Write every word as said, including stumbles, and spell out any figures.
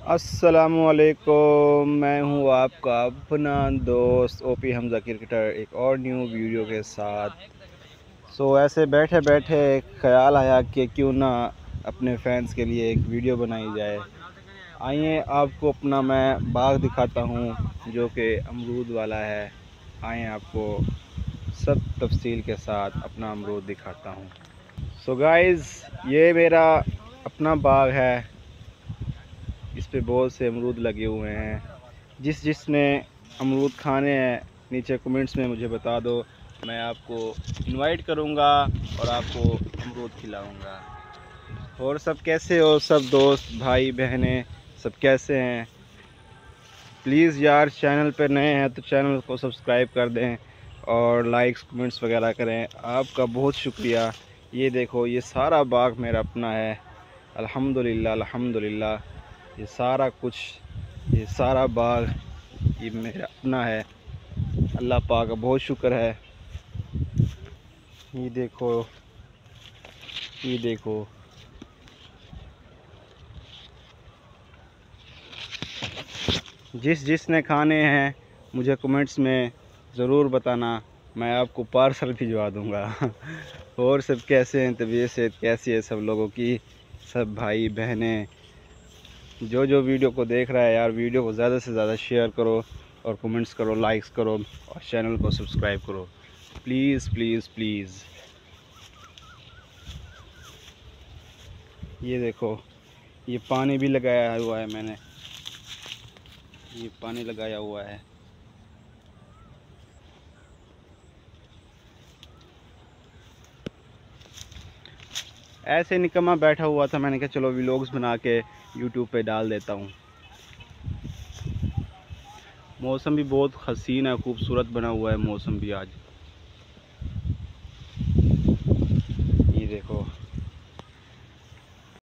अस्सलामुअलैकुम, मैं हूँ आपका अपना दोस्त ओपी हमज़ा क्रिकेटर एक और न्यू वीडियो के साथ। सो ऐसे बैठे बैठे ख्याल आया कि क्यों ना अपने फैंस के लिए एक वीडियो बनाई जाए। आइए आपको अपना मैं बाग दिखाता हूँ जो कि अमरूद वाला है। आइए आपको सब तफसील के साथ अपना अमरूद दिखाता हूँ। सो गाइज़, ये मेरा अपना बाग है। इस पे बहुत से अमरूद लगे हुए हैं। जिस जिसने अमरूद खाने हैं नीचे कमेंट्स में मुझे बता दो, मैं आपको इनवाइट करूँगा और आपको अमरूद खिलाऊँगा। और सब कैसे हो, सब दोस्त भाई बहनें सब कैसे हैं? प्लीज़ यार, चैनल पर नए हैं तो चैनल को सब्सक्राइब कर दें और लाइक्स कमेंट्स वगैरह करें। आपका बहुत शुक्रिया। ये देखो, ये सारा बाग मेरा अपना है। अल्हम्दुलिल्लाह अल्हम्दुलिल्लाह। ये सारा कुछ, ये सारा बाग ये मेरा अपना है। अल्लाह पाक का बहुत शुक्र है। ये देखो, ये देखो, जिस जिसने खाने हैं मुझे कमेंट्स में ज़रूर बताना, मैं आपको पार्सल भिजवा दूंगा। और सब कैसे हैं, तबीयत सेहत कैसी है सब लोगों की? सब भाई बहनें जो जो वीडियो को देख रहा है यार, वीडियो को ज़्यादा से ज़्यादा शेयर करो और कमेंट्स करो, लाइक्स करो और चैनल को सब्सक्राइब करो। Please please please. ये देखो, ये पानी भी लगाया हुआ है मैंने, ये पानी लगाया हुआ है। ऐसे निकम्मा बैठा हुआ था, मैंने कहा चलो व्लॉग्स बना के यूट्यूब पे डाल देता हूँ। मौसम भी बहुत हसीन है, खूबसूरत बना हुआ है मौसम भी आज।